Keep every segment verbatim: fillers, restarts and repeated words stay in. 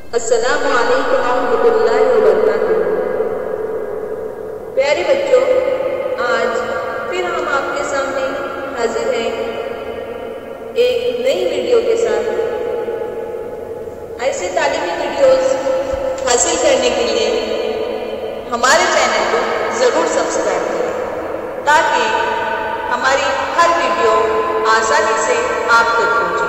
अस्सलामु अलैकुम रहमतुल्लाहि व बरकातुहू। प्यारे बच्चों, आज फिर हम आपके सामने हाजिर हैं एक नई वीडियो के साथ। ऐसे तालीमी वीडियोस हासिल करने के लिए हमारे चैनल को ज़रूर सब्सक्राइब करें ताकि हमारी हर वीडियो आसानी से आप तक पहुंचे।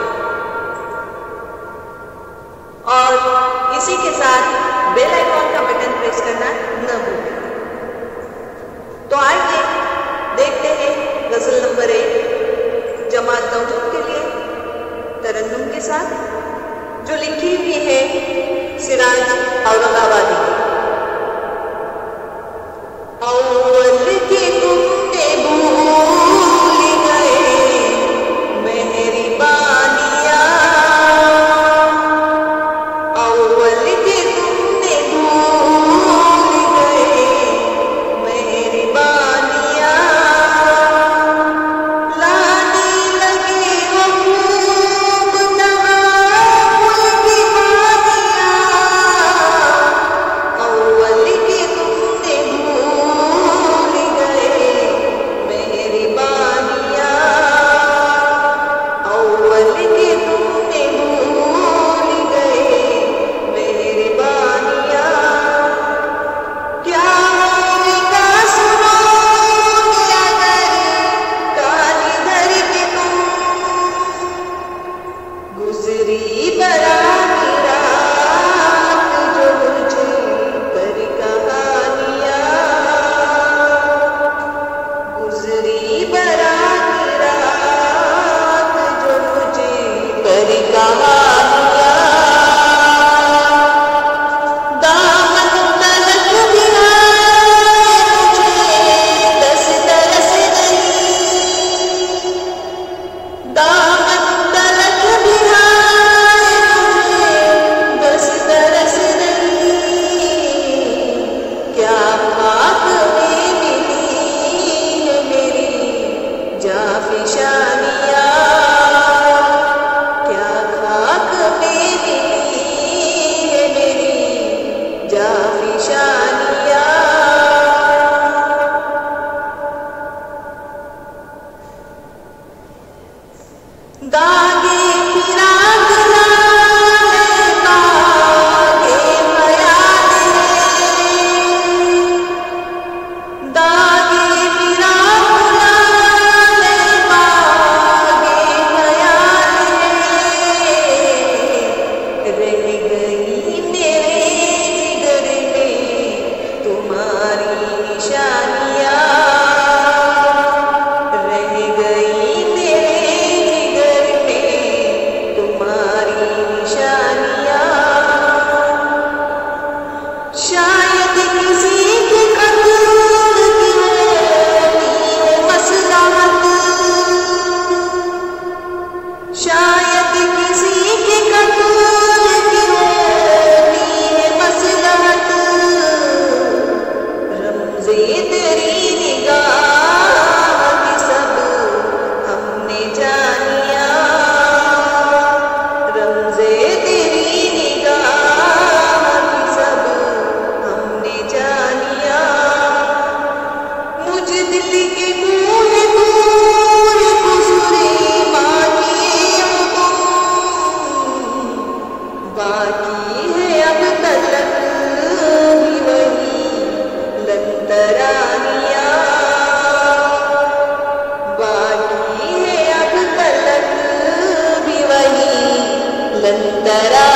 और इसी के साथ बेल आइकॉन का बटन प्रेस करना न भूलें। तो आइए देखते हैं गजल नंबर एक जमात नौजूद के लिए तरन्नुम के साथ, जो लिखी हुई है सिराज औरंगाबादी की। अव्वल के तुमने भूल गए मेरी बानिया, अव्वल के तुमने भूल गए मेरी बानिया, लाने लगे हो खूब तवाफुल की बानिया, अव्वल के तुमने भूल गए मेरी बानिया, अव्वल के तुमने भूल गए मेरी बानिया। क्या होगा सुनो अगर काली धर के तुम गुजरी बरानी रात जो मुझे पर कहानियां, गुजरी बरानी रात जो मुझे पर कहानियां, दामन तलक भी आए मुझे दस तरस नहीं, दामन तलक भी आए मुझे दस तरस नहीं, क्या खाक में मिली है मेरी जाफिशानिया, क्या खाक में मिली है मेरी जाफिशानिया। दागे फिराक लाए दागे ख्याल है, दागे फिराक लाए दागे ख्याल है, रह गई मेरे जिगर में तुम्हारी निशानियां, रह गई मेरे जिगर में तुम्हारी निशानियां। शायद किसी के कत्ल की है मसलहत, शायद किसी के कत्ल की है मसलहत, रमज़े तेरी निगाह की सब हमने जानिया, रमज़े तेरी निगाह की सब हमने जानिया। मुझ दिल के कोई दूर गुज़रे बाकी तुम, बाकी है अब तलक भी वही लंतरानिया, बाकी है अब तलक भी वही लंतरा